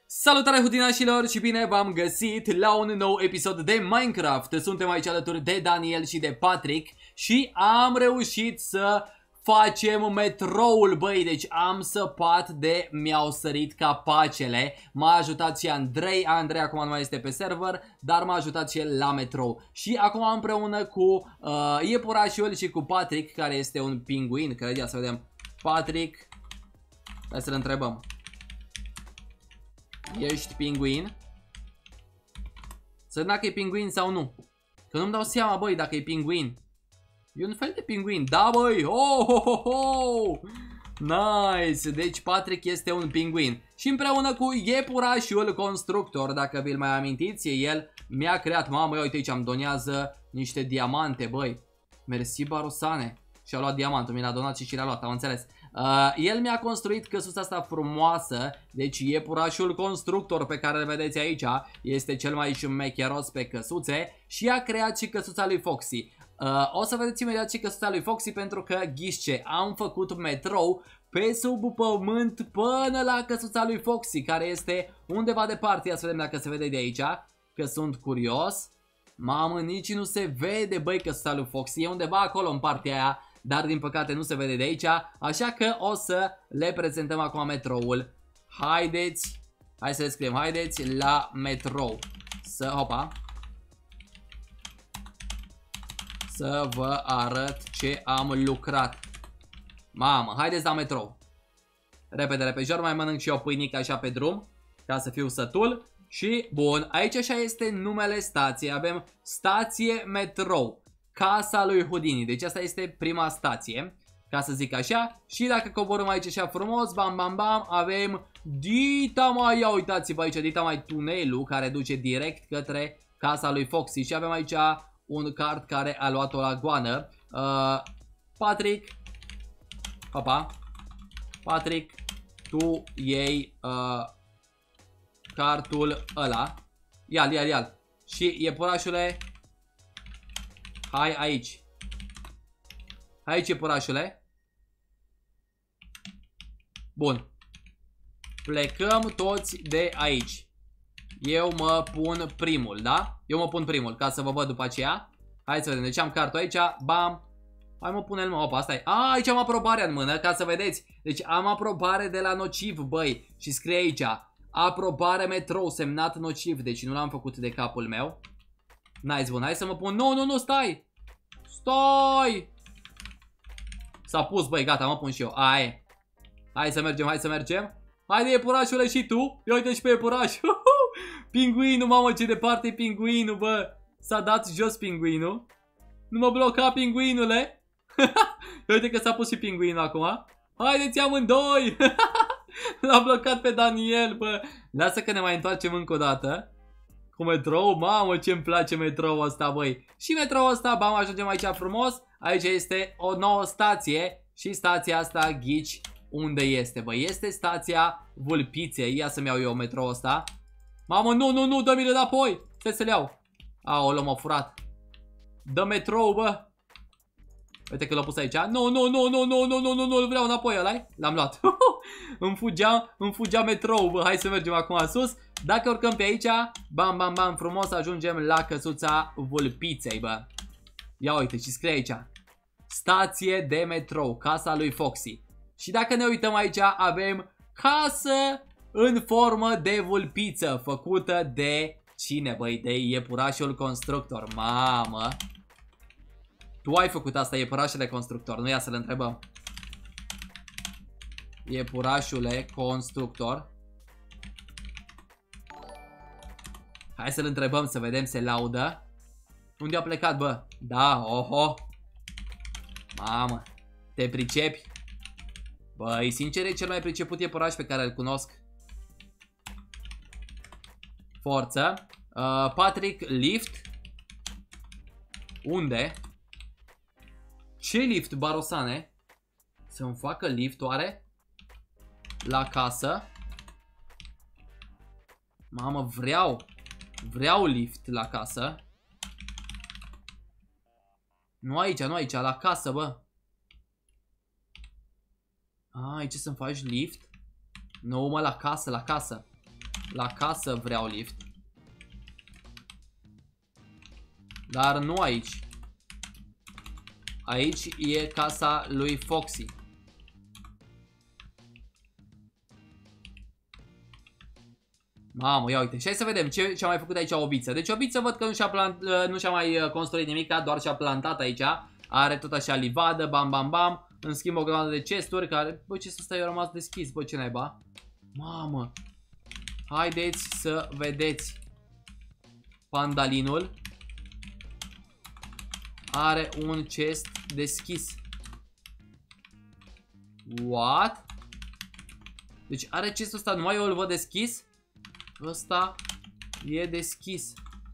Salutare hutinașilor și bine v-am găsit la un nou episod de Minecraft. Suntem aici alături de Daniel și de Patrick și am reușit să facem metroul, băi. Deci am săpat de mi-au sărit capacele. M-a ajutat și Andrei. Andrei acum nu mai este pe server, dar m-a ajutat și el la metrou. Și acum împreună cu iepurașul și cu Patrick, care este un pinguin, cred, ia să vedem. Patrick, hai să-l întrebăm. Ești pinguin? Să vedem dacă e pinguin sau nu. Că nu-mi dau seama, băi, dacă e pinguin. E un fel de pinguin. Da, băi. Oh, oh, oh, oh. Nice. Deci Patrick este un pinguin. Și împreună cu iepurașul constructor, dacă vi-l mai amintiți, el mi-a creat. Mamă, uite aici îmi donează niște diamante, băi. Mersi, Barosane. Și-a luat diamantul, mi l-a donat și l-a luat, am înțeles. El mi-a construit căsuța asta frumoasă. Deci iepurașul constructor pe care îl vedeți aici este cel mai șmecheros pe căsuțe. Și a creat și căsuța lui Foxy. O să vedeți imediat și căsuța lui Foxy, pentru că, ghiște, am făcut metrou pe sub pământ până la căsuța lui Foxy, care este undeva departe. Ia să vedem dacă se vede de aici, că sunt curios. Mamă, nici nu se vede, băi, căsuța lui Foxy. E undeva acolo în partea aia, dar din păcate nu se vede de aici. Așa că o să le prezentăm acum metroul. Haideți, hai să le scriem, haideți la metrou. Hopa. Să vă arăt ce am lucrat. Mamă, haideți la metrou. Repede, repejor, mai mănânc și eu pâinică așa pe drum, ca să fiu sătul. Și bun, aici așa este numele stației. Avem stație metrou, Casa lui Houdini. Deci asta este prima stație, ca să zic așa. Și dacă coborâm aici așa frumos, bam bam bam, avem dita mai, ia uitați-vă aici, dita mai tunelul care duce direct către casa lui Foxy. Și avem aici un card care a luat-o la goană. Patrick, hopa, Patrick, tu iei cartul ăla. Ia-l, ia-l, ia-l. Și iepurașule, hai aici. Aici, iepurașule. Bun. Plecăm toți de aici. Eu mă pun primul, da? Eu mă pun primul, ca să vă văd după aceea. Hai să vedem, deci am cartul aici, bam. Hai mă pune-l, mă, opa, asta e. Aici am aprobarea în mână, ca să vedeți. Deci am aprobare de la Nociv, băi. Și scrie aici, aprobare metrou, semnat Nociv. Deci nu l-am făcut de capul meu. Nice, bun, hai să mă pun. Nu, nu, nu, stai. Stai. S-a pus, băi, gata, mă pun și eu. Aia. Hai să mergem, hai să mergem. Haide, iepurașule, și tu. Ia uite și pe iepuraș. Pinguinul, mamă, ce departe e pinguinul, bă. S-a dat jos pinguinul. Nu mă bloca, pinguinule. Uite că s-a pus și pinguinul acum. Haideți amândoi. L-a blocat pe Daniel, bă. Lasă că ne mai întoarcem încă o dată cu metrou. Mamă, ce-mi place metrou ăsta, băi. Și metrou ăsta, bam, ajungem aici frumos. Aici este o nouă stație. Și stația asta, ghici unde este, băi. Este stația Vulpiței. Ia să-mi iau eu metrou ăsta. Mamă, nu, nu, nu, dă-mi-l înapoi. Stai să-l iau. Aoleu, m-a furat. Dă metrou, bă. Uite că l-a pus aici. Nu, nu, nu, nu, nu, nu, nu, nu, nu, vreau înapoi ăla. L-am luat. îmi fugea metrou, bă. Hai să mergem acum sus. Dacă urcăm pe aici, bam, bam, bam, frumos, ajungem la căsuța Vulpiței, bă. Ia uite, și scrie aici. Stație de metrou, casa lui Foxy. Și dacă ne uităm aici, avem casă în formă de vulpiță, făcută de cine, băi? De iepurașul constructor. Mamă. Tu ai făcut asta, iepurașule constructor. Nu, ia să-l întrebăm. Iepurașule constructor. Hai să-l întrebăm, să vedem, se laudă. Unde a plecat, bă? Da, oho. Mamă, te pricepi? Băi, sincer, e cel mai priceput iepuraș pe care îl cunosc. Forță. Patrick, lift. Unde? Ce lift, Barosane? Să-mi facă lift, oare? La casă. Mamă, vreau lift la casă. Nu aici, nu aici, la casă, bă. Aici să-mi faci lift? Nu, mă, la casă, la casă. La casă vreau lift. Dar nu aici. Aici e casa lui Foxy. Mamă, ia uite. Și hai să vedem ce a mai făcut aici Obiță. Deci Obiță văd că nu și-a mai construit nimic, doar și-a plantat aici. Are tot așa livadă, bam, bam, bam. În schimb o grămadă de chesturi care... Bă, chestul ăsta i-a rămas deschis, bă, ce naiba. Mamă. Haideți să vedeți. Pandalinul are un chest deschis. What? Deci are chestul ăsta, numai eu îl văd deschis. Ăsta e deschis.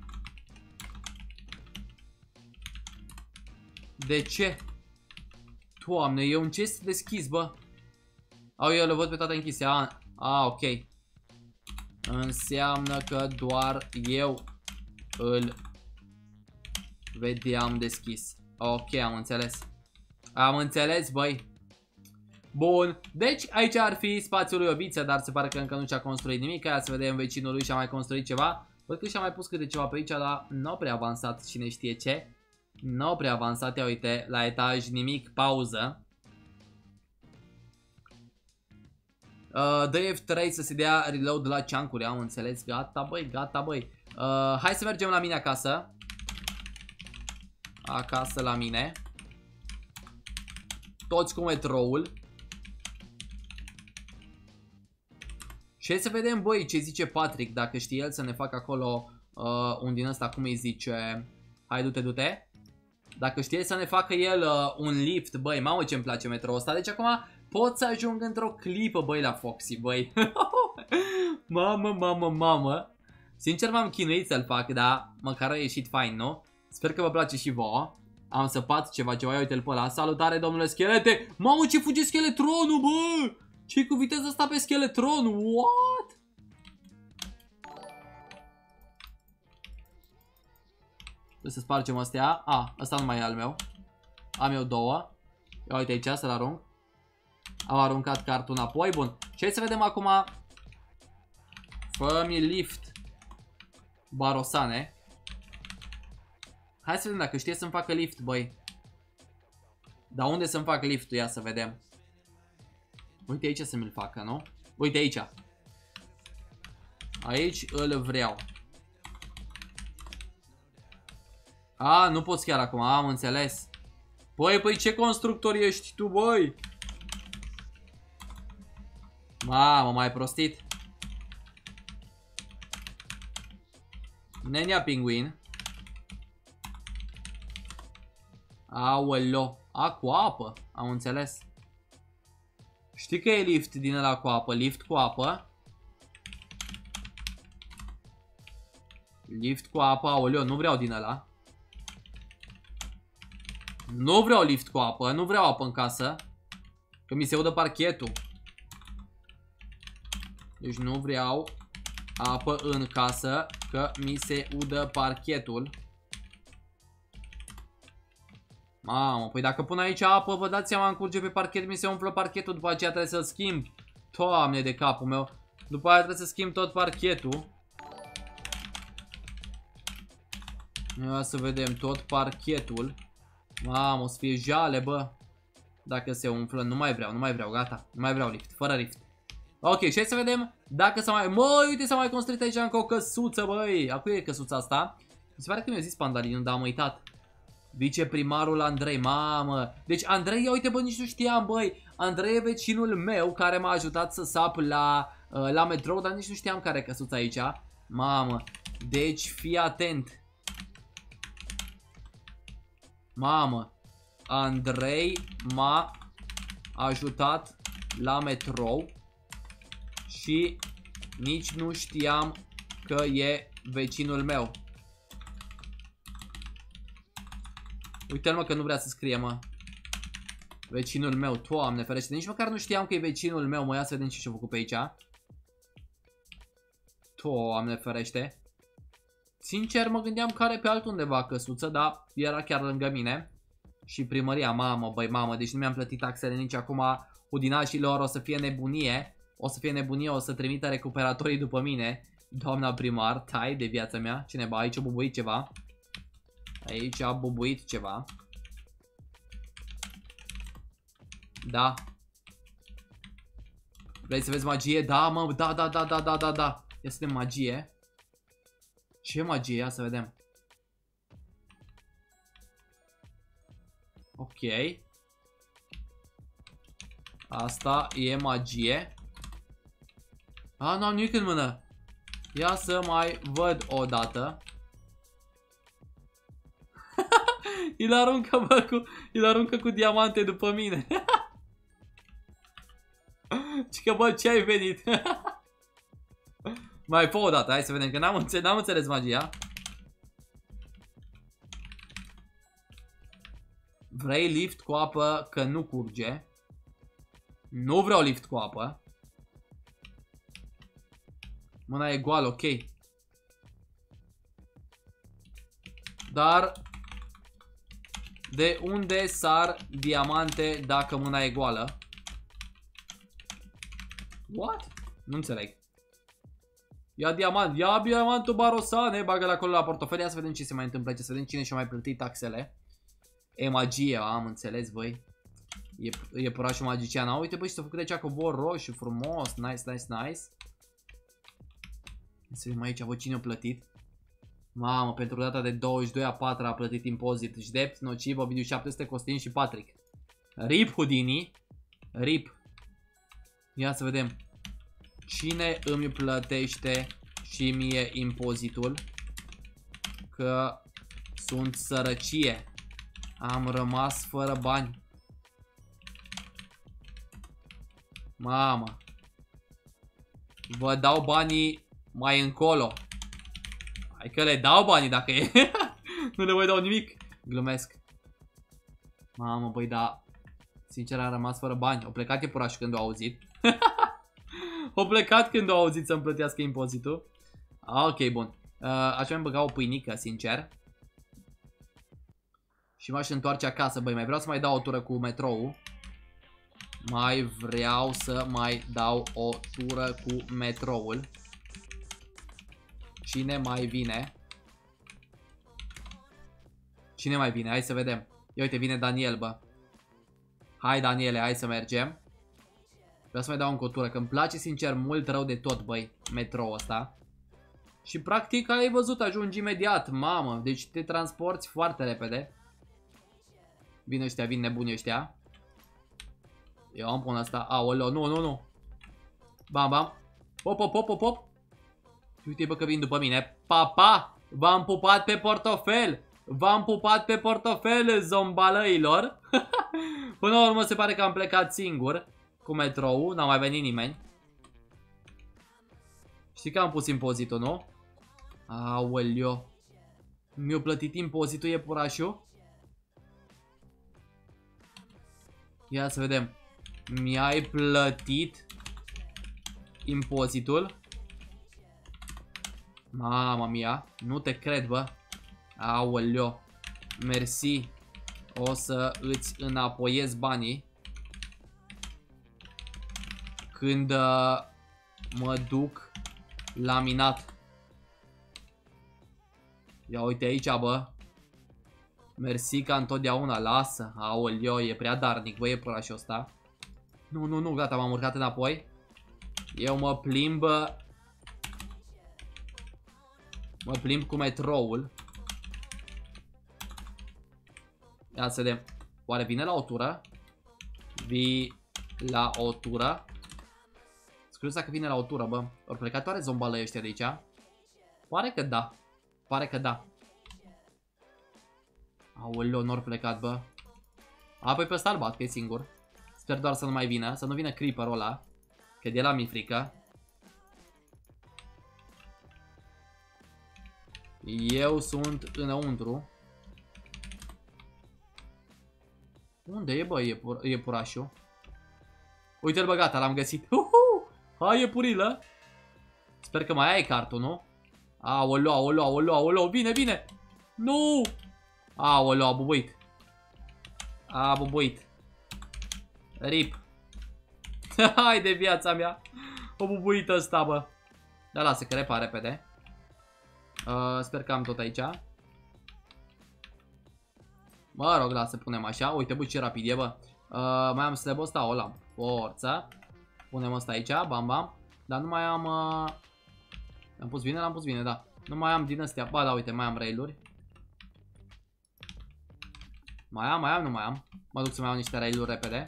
De ce? Doamne, e un chest deschis, bă. Au, eu le văd pe toate închise. Ok. Înseamnă că doar eu îl vedeam deschis. Ok, am înțeles. Am înțeles, băi. Bun, deci aici ar fi spațiul lui Obiță, dar se pare că încă nu și-a construit nimic. Hai să vedem, vecinul lui și-a mai construit ceva. Văd că și-a mai pus câte ceva pe aici, dar nu prea avansat, cine știe ce. Nu prea avansat, ia uite, la etaj nimic, pauză. Dă F3 să se dea reload la chunk-uri, am înțeles, gata băi, gata băi. Hai să mergem la mine acasă. Acasă la mine. Toți cu metroul. Și hai să vedem, băi, ce zice Patrick, dacă știe el să ne facă acolo un din ăsta, cum îi zice. Hai, du-te, du-te. Dacă știe să ne facă el un lift, băi, mamă ce-mi place metroul ăsta. Deci acum pot să ajung într-o clipă, băi, la Foxy, băi. Mamă, mamă, mamă. Sincer m-am chinuit să-l fac, dar măcar a ieșit fain, nu? Sper că vă place și vouă. Am săpat ceva, ia uite-l pe ăla. Salutare, domnule Schelete. Mamă, ce fuge Scheletronul, bă! Ce-i cu viteza asta pe Scheletron? What? Trebuie să spargem astea. Ăsta nu mai e al meu. Am eu două. Ia uite aici să-l arunc. Am aruncat cartul înapoi. Bun. Și hai să vedem acum. Fă-mi lift. Barosane. Hai să vedem dacă știe să-mi facă lift, băi. Dar unde să-mi fac liftul? Ia să vedem. Uite aici să mi-l facă, nu? Uite aici. Aici îl vreau. Nu poți chiar acum, am înțeles. Păi ce constructor ești tu, băi? Mamă, m-ai prostit. Nenea Pinguin. Aoleo. Cu apă, am înțeles. Știi că e lift din ăla cu apă, lift cu apă. Lift cu apă, aoleo, nu vreau din ăla. Nu vreau lift cu apă, nu vreau apă în casă. Că mi se udă parchetul. Deci nu vreau apă în casă, că mi se udă parchetul. Mamă, păi dacă pun aici apă, vă dați seama, îmi curge pe parchet, mi se umflă parchetul, după aceea trebuie să-l schimb. Doamne de capul meu. După aceea trebuie să schimb tot parchetul. Ia să vedem, tot parchetul. Mamă, o să fie jale, bă. Dacă se umflă, nu mai vreau, gata. Nu mai vreau lift, fără lift. Ok, și hai să vedem dacă s-a mai... Măi, uite, s-a mai construit aici încă o căsuță, băi. A cui e căsuța asta? Mi se pare că mi-a zis Pandalinul, dar am uitat. Viceprimarul Andrei, mamă. Deci Andrei, ia uite, bă, nici nu știam, băi. Andrei e vecinul meu care m-a ajutat să sap la metrou, dar nici nu știam care e căsuța aici. Mamă, deci fii atent. Mamă, Andrei m-a ajutat la metrou și nici nu știam că e vecinul meu. Uite-l, mă, că nu vrea să scrie, mă. Vecinul meu, Doamne ferește. Nici măcar nu știam că e vecinul meu, mă. Ia să vedem ce și-a făcut pe aici. Doamne ferește. Sincer, mă gândeam că are pe altundeva căsuță, dar era chiar lângă mine. Și primăria, mamă, băi, mamă. Deci nu mi-am plătit taxele nici acum. Udinașilor, o să fie nebunie. O să fie nebunie, o să trimită recuperatorii după mine. Doamna primar, tai de viața mea. Cineva, aici a bubuit ceva. Aici a bubuit ceva. Da. Vrei să vezi magie? Da, mă, da. Ia să vedem magie. Ce magie? Ia să vedem. Ok. Asta e magie. A, nu am nimic în mână. Ia să mai văd o dată. îl aruncă, bă, îl aruncă cu diamante după mine. Cică, bă, ce ai venit? Mai fă o dată, hai să vedem, că n-am înțeles magia. Vrei lift cu apă, că nu curge. Nu vreau lift cu apă. Mâna e goală, ok. Dar de unde sar diamante dacă mâna e goală? What? Nu înțeleg. Ia diamant, ia diamantul barosane, bagă-l acolo la portofel. Ia să vedem ce se mai întâmplă, să vedem cine și-a mai plătit taxele. E magie, am înțeles, voi. E purașul magician. A, uite, băi, și s-a făcut aici covor roșu, frumos. Nice. Să vedem aici, văd cine a plătit. Mamă, pentru data de 22/4 a plătit impozit. Jdept, Nociv, Ovidiu 700, Costin și Patrick. RIP Houdini. RIP. Ia să vedem. Cine îmi plătește și mie impozitul? Că sunt sărăcie. Am rămas fără bani. Mamă. Vă dau banii mai încolo. Hai că le dau banii dacă e. Nu le voi dau nimic. Glumesc. Mamă, băi, da. Sincer, am rămas fără bani. O plecat iepurașul când o auzit. O plecat când o auzit să-mi plătească impozitul. Ok, bun. Aș mai băga o pâinică, sincer. Și m-aș întoarce acasă. Băi, mai vreau să mai dau o tură cu metrou. Mai vreau să mai dau o tură cu metroul. Cine mai vine? Cine mai vine? Hai să vedem. Ia uite, vine Daniel, bă. Hai, Daniele, hai să mergem. Vreau să mai dau încă o tură, că îmi place sincer mult rău de tot, băi, metrou ăsta. Și practic, ai văzut, ajungi imediat, mamă. Deci te transporti foarte repede. Vin ăștia, vin nebuni ăștia. Eu am pun asta. Aoleo, nu. Bam, bam. Pop. Uite, bă, că vin după mine. Papa, v-am pupat pe portofel. V-am pupat pe portofel, zombalăilor. Până la urmă se pare că am plecat singur cu metrou, n-a mai venit nimeni. Știi că am pus impozitul, nu? Aoleo. Mi-a plătit impozitul iepurașul? Ia să vedem. Mi-ai plătit impozitul? Mama mia, nu te cred, bă. Aoleo. Mersi. O să îți înapoiez banii când mă duc la minat. Ia uite aici, bă. Mersi ca întotdeauna, lasă. Aoleo, e prea darnic, bă, e părașul ăsta. Nu, gata, m-am urcat înapoi. Eu mă plimb. Mă plimb cu metroul. Ia să vedem. Oare vine la o tură? Vii la o tură? Scuze că vine la o tură, bă. Ori plecat oare zombală ăștia de aici? Pare că da. Pare că da. Aoleo, n-or plecat, bă. Apoi pe ăsta îl bat, că e singur. Sper doar să nu mai vină. Să nu vină creeper-ul ăla. Că de la mi-e frică. Eu sunt înăuntru. Unde e, bă, iepurașul? Uite-l, bă, gata, l-am găsit. Hai, iepurilă. Sper că mai ai cartul, nu? Aoleo, vine. Nu! Aoleo, a bubuit. RIP. Hai de viața mea. O bubuită ăsta, bă. Dar lasă că repar repede. Sper că am tot aici. Mă rog, lasă, punem așa. Uite, bă, ce rapid e, bă. Mai am slab-ul ăsta, o la forță. Punem ăsta aici, bam, bam. Dar nu mai am... L-am pus bine? L-am pus bine, da. Nu mai am din astea. Ba, da, uite, mai am rail-uri. Mai am, nu mai am. Mă duc să mai iau niște rail-uri repede.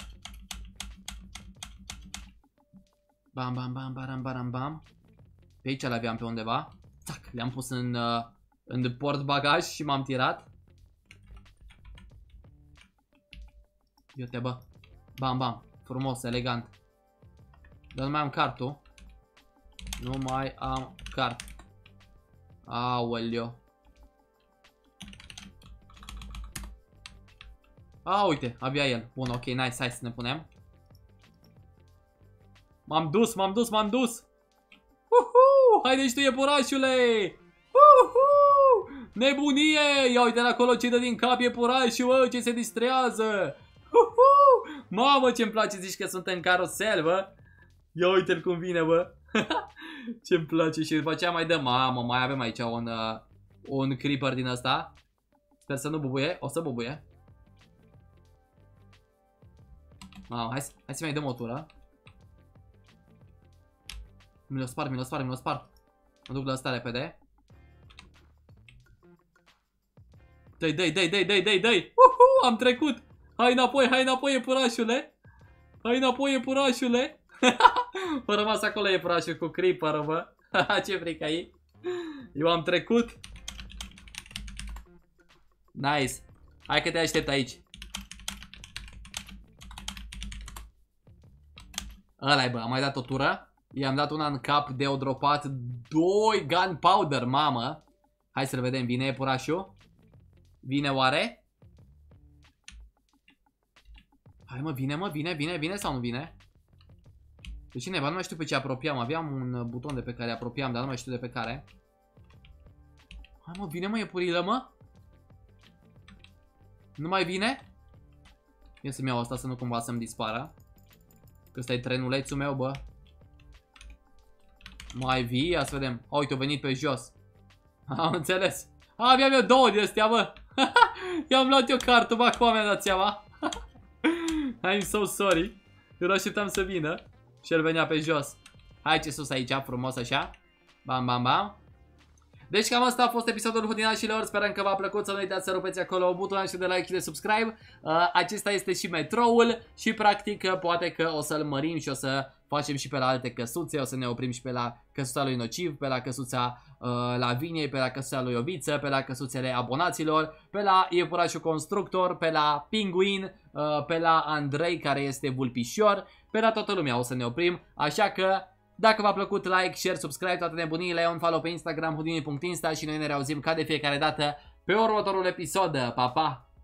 Bam, bam, bam, bam, bam, bam. Pe aici le-aveam pe undeva. Tac, le-am pus în port bagaj și m-am tirat. Uite, bă. Bam, bam. Frumos, elegant. Dar nu mai am cartul. Nu mai am cart. Aoleo. Uite, abia el. Bun, ok, nice, hai să ne punem. M-am dus, m-am dus, m-am dus. Haide și tu, iepurașule. Nebunie. Ia uite acolo ce dă din cap iepurașul, bă, ce se distrează. Mamă, ce-mi place, zici că sunt în carusel, bă. Ia uite-l cum vine, bă. Ce-mi place și după aceea mai dăm. Mamă, mai avem aici un creeper din ăsta. Sper să nu bubuie, o să bubuie. Mamă, hai să mai dăm o tură. Mi-l spar, mi-l spar, mi-l spar. Mă duc la asta repede. Dai, dai, dai, dai, dai, dai, dai. Am trecut. Hai înapoi, iepurașule. Hai înapoi, iepurașule. A rămas acolo iepurașul cu creeper, bă. Ce frică e. Eu am trecut. Nice. Hai că te aștept aici. Ăla-i, bă, am mai dat o tură. I-am dat una în cap de o dropat 2 gunpowder, mamă. Hai să-l vedem, vine iepurașul. Vine oare? Hai mă, vine sau nu vine? De cineva, nu mai știu pe ce apropiam. Aveam un buton de pe care apropiam, dar nu mai știu de pe care. Hai mă, vine mă, iepurilă, mă. Nu mai vine? Ia să-mi iau asta să nu cumva să-mi dispară. Că ăsta e trenulețul meu, bă. Mai vii? Ia să vedem. Uite, a venit pe jos. Am înțeles. Aveam eu 2 de astea, bă. I-am luat eu cartul, bă, acum mi-am dat seama. I'm so sorry. Eu așteptam să vină. Și el venea pe jos. Hai ce sus aici, frumos așa. Bam, bam, bam. Deci cam asta a fost episodul Hudinașilor. Sperăm că v-a plăcut. Să nu uitați să rupeți acolo butonul de like și de subscribe. Acesta este și metroul. Și practic poate că o să-l mărim și o să facem și pe la alte căsuțe. O să ne oprim și pe la căsuța lui Nociv, pe la căsuța Laviniei, pe la căsuța lui Oviță, pe la căsuțele abonaților, pe la Iepurașul Constructor, pe la Pinguin, pe la Andrei care este vulpișor. Pe la toată lumea o să ne oprim. Așa că dacă v-a plăcut, like, share, subscribe, toate nebuniile, un follow pe Instagram, houdini.insta și noi ne reauzim ca de fiecare dată pe următorul episod. Pa, pa!